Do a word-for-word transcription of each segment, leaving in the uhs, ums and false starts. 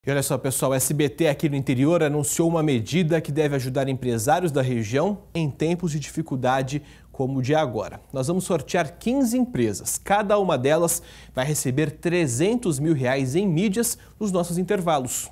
E olha só, pessoal, o S B T aqui no interior anunciou uma medida que deve ajudar empresários da região em tempos de dificuldade como o de agora. Nós vamos sortear quinze empresas. Cada uma delas vai receber trezentos mil reais em mídias nos nossos intervalos.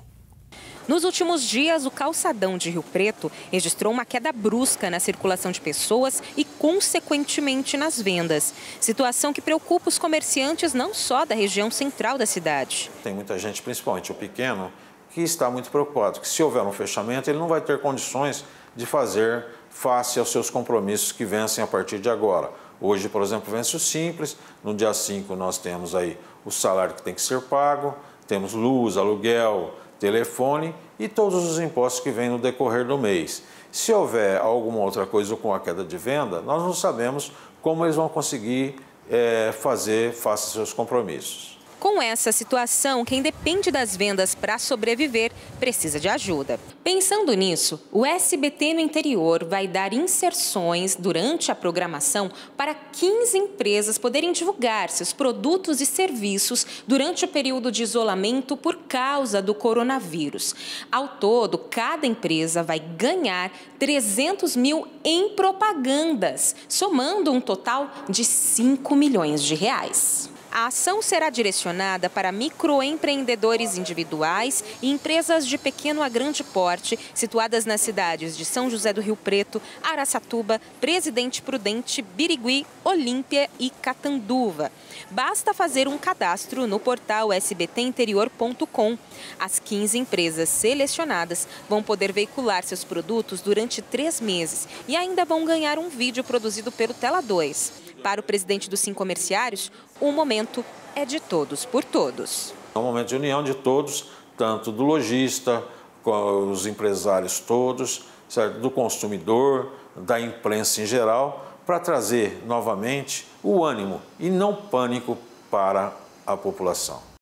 Nos últimos dias, o calçadão de Rio Preto registrou uma queda brusca na circulação de pessoas e, consequentemente, nas vendas. Situação que preocupa os comerciantes não só da região central da cidade. Tem muita gente, principalmente o pequeno, que está muito preocupado, que se houver um fechamento, ele não vai ter condições de fazer face aos seus compromissos que vencem a partir de agora. Hoje, por exemplo, vence o Simples, no dia cinco nós temos aí o salário que tem que ser pago, temos luz, aluguel, telefone e todos os impostos que vêm no decorrer do mês. Se houver alguma outra coisa com a queda de venda, nós não sabemos como eles vão conseguir é, fazer face aos seus compromissos. Com essa situação, quem depende das vendas para sobreviver precisa de ajuda. Pensando nisso, o S B T no interior vai dar inserções durante a programação para quinze empresas poderem divulgar seus produtos e serviços durante o período de isolamento por causa do coronavírus. Ao todo, cada empresa vai ganhar trezentos mil em propagandas, somando um total de cinco milhões de reais. A ação será direcionada para microempreendedores individuais e empresas de pequeno a grande porte, situadas nas cidades de São José do Rio Preto, Araçatuba, Presidente Prudente, Birigui, Olímpia e Catanduva. Basta fazer um cadastro no portal S B T interior ponto com. As quinze empresas selecionadas vão poder veicular seus produtos durante três meses e ainda vão ganhar um vídeo produzido pelo Tela dois. Para o presidente dos Sim Comerciários, o momento é de todos por todos. É um momento de união de todos, tanto do lojista, com os empresários todos, certo? Do consumidor, da imprensa em geral, para trazer novamente o ânimo e não pânico para a população.